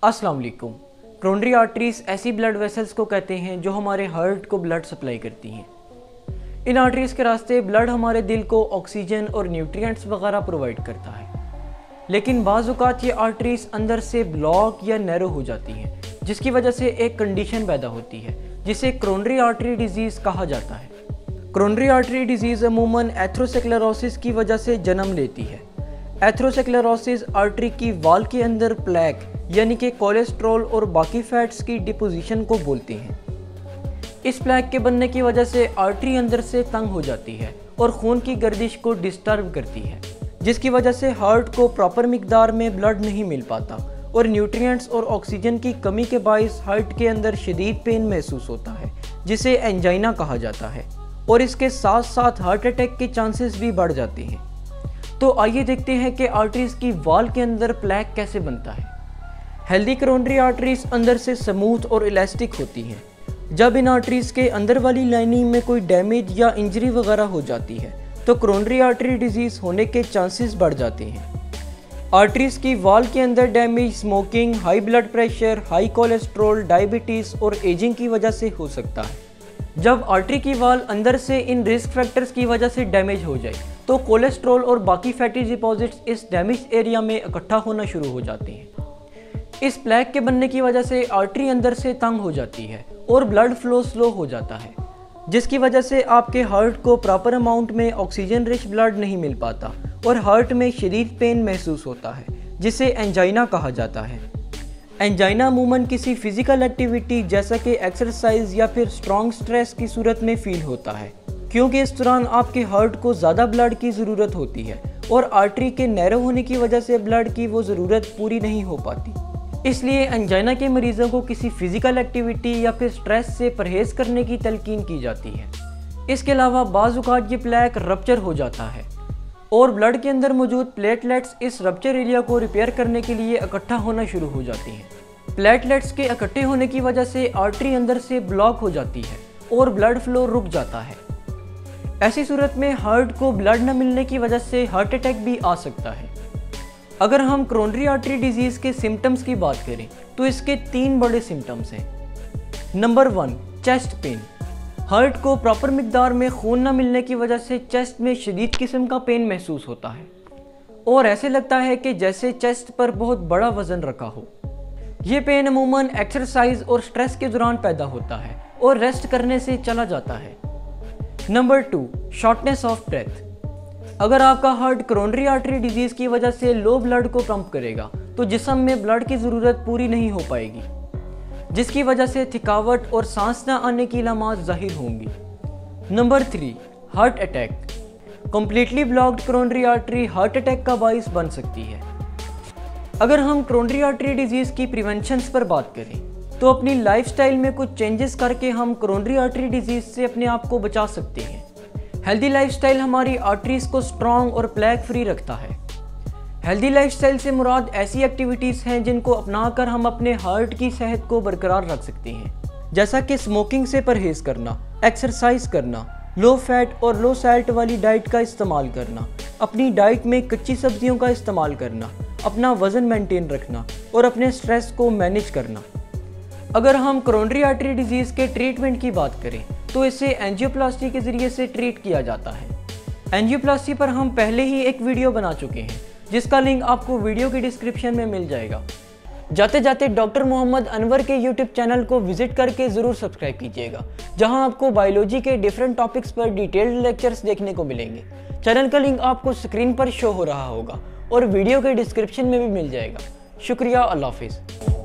अस्सलाम वालेकुम। Coronary arteries ऐसी ब्लड वेसल्स को कहते हैं जो हमारे हार्ट को ब्लड सप्लाई करती हैं। इन आर्टरीज के रास्ते ब्लड हमारे दिल को ऑक्सीजन और न्यूट्रिएंट्स वगैरह प्रोवाइड करता है, लेकिन बाज़ औक़ात ये आर्टरीज अंदर से ब्लॉक या नैरो हो जाती हैं, जिसकी वजह से एक कंडीशन पैदा होती है जिसे कोरोनरी आर्टरी डिजीज़ कहा जाता है। कोरोनरी आर्टरी डिजीज़ अमूमन एथेरोस्क्लेरोसिस की वजह से जन्म लेती है। एथेरोस्क्लेरोसिस आर्टरी की वॉल के अंदर प्लेक यानी कि कोलेस्ट्रॉल और बाकी फैट्स की डिपोजिशन को बोलते हैं। इस प्लेक के बनने की वजह से आर्टरी अंदर से तंग हो जाती है और खून की गर्दिश को डिस्टर्ब करती है, जिसकी वजह से हार्ट को प्रॉपर मिकदार में ब्लड नहीं मिल पाता और न्यूट्रिएंट्स और ऑक्सीजन की कमी के बायस हार्ट के अंदर शदीद पेन महसूस होता है, जिसे एंजाइना कहा जाता है, और इसके साथ साथ हार्ट अटैक के चांसेस भी बढ़ जाते हैं। तो आइए देखते हैं कि आर्टरीज की वॉल के अंदर प्लेक कैसे बनता है। हेल्दी कोरोनरी आर्टरीज अंदर से स्मूथ और इलास्टिक होती हैं। जब इन आर्टरीज के अंदर वाली लाइनिंग में कोई डैमेज या इंजरी वगैरह हो जाती है तो कोरोनरी आर्टरी डिजीज़ होने के चांसेस बढ़ जाते हैं। आर्टरीज की वॉल के अंदर damage smoking, high blood pressure, high cholesterol, diabetes और एजिंग की वजह से हो सकता है। जब आर्टरी की वॉल अंदर से इन रिस्क फैक्टर्स की वजह से डैमेज हो जाए तो कोलेस्ट्रॉल और बाकी फैटी डिपॉजिट्स इस डैमेज एरिया में इकट्ठा होना शुरू हो जाते हैं। इस प्लेक के बनने की वजह से आर्टरी अंदर से तंग हो जाती है और ब्लड फ्लो स्लो हो जाता है, जिसकी वजह से आपके हार्ट को प्रॉपर अमाउंट में ऑक्सीजन रिच ब्लड नहीं मिल पाता और हार्ट में शदीद पेन महसूस होता है, जिसे एंजाइना कहा जाता है। एंजाइना अमूमन किसी फिजिकल एक्टिविटी जैसा कि एक्सरसाइज या फिर स्ट्रॉन्ग स्ट्रेस की सूरत में फील होता है, क्योंकि इस दौरान आपके हार्ट को ज़्यादा ब्लड की ज़रूरत होती है और आर्टरी के नैरो होने की वजह से ब्लड की वो ज़रूरत पूरी नहीं हो पाती। इसलिए एंजाइना के मरीज़ों को किसी फिजिकल एक्टिविटी या फिर स्ट्रेस से परहेज़ करने की तलकीन की जाती है। इसके अलावा बाज़ औक़ात ये प्लेक रप्चर हो जाता है और ब्लड के अंदर मौजूद प्लेटलेट्स इस रप्चर एरिया को रिपेयर करने के लिए इकट्ठा होना शुरू हो जाती हैं। प्लेटलेट्स के इकट्ठे होने की वजह से आर्टरी अंदर से ब्लॉक हो जाती है और ब्लड फ्लो रुक जाता है। ऐसी सूरत में हार्ट को ब्लड न मिलने की वजह से हार्ट अटैक भी आ सकता है। अगर हम कोरोनरी आर्टरी डिजीज़ के सिम्टम्स की बात करें तो इसके 3 बड़े सिम्टम्स हैं। Number 1, chest pain. हार्ट को प्रॉपर मिकदार में खून न मिलने की वजह से चेस्ट में शदीद किस्म का पेन महसूस होता है और ऐसे लगता है कि जैसे चेस्ट पर बहुत बड़ा वज़न रखा हो। ये पेन अमूमन एक्सरसाइज और स्ट्रेस के दौरान पैदा होता है और रेस्ट करने से चला जाता है। Number 2, shortness of breath. अगर आपका हार्ट कोरोनरी आर्टरी डिजीज़ की वजह से लो ब्लड को पंप करेगा तो जिस्म में ब्लड की ज़रूरत पूरी नहीं हो पाएगी, जिसकी वजह से थकावट और सांस न आने की अलामात ज़ाहिर होंगी। Number 3, heart attack. Completely blocked coronary artery heart attack का बाइस बन सकती है। अगर हम कोरोनरी आर्टरी डिजीज़ की प्रिवेंशंस पर बात करें तो अपनी लाइफस्टाइल में कुछ चेंजेस करके हम कोरोनरी आर्टरी डिजीज़ से अपने आप को बचा सकते हैं। हेल्दी लाइफस्टाइल हमारी आर्टरीज को स्ट्रॉन्ग और प्लेक फ्री रखता है। हेल्दी लाइफस्टाइल से मुराद ऐसी एक्टिविटीज़ हैं जिनको अपनाकर हम अपने हार्ट की सेहत को बरकरार रख सकते हैं, जैसा कि स्मोकिंग से परहेज़ करना, एक्सरसाइज करना, लो फैट और लो सैल्ट वाली डाइट का इस्तेमाल करना, अपनी डाइट में कच्ची सब्जियों का इस्तेमाल करना, अपना वज़न मेंटेन रखना और अपने स्ट्रेस को मैनेज करना। अगर हम कोरोनरी आर्टरी डिजीज़ के ट्रीटमेंट की बात करें तो इसे एंजियोप्लास्टी के ज़रिए से ट्रीट किया जाता है। एंजियोप्लास्टी पर हम पहले ही एक वीडियो बना चुके हैं, जिसका लिंक आपको वीडियो की डिस्क्रिप्शन में मिल जाएगा। जाते जाते डॉक्टर मोहम्मद अनवर के यूट्यूब चैनल को विजिट करके ज़रूर सब्सक्राइब कीजिएगा, जहां आपको बायोलॉजी के डिफरेंट टॉपिक्स पर डिटेल्ड लेक्चर्स देखने को मिलेंगे। चैनल का लिंक आपको स्क्रीन पर शो हो रहा होगा और वीडियो के डिस्क्रिप्शन में भी मिल जाएगा। शुक्रिया, अल्लाह हाफिज़।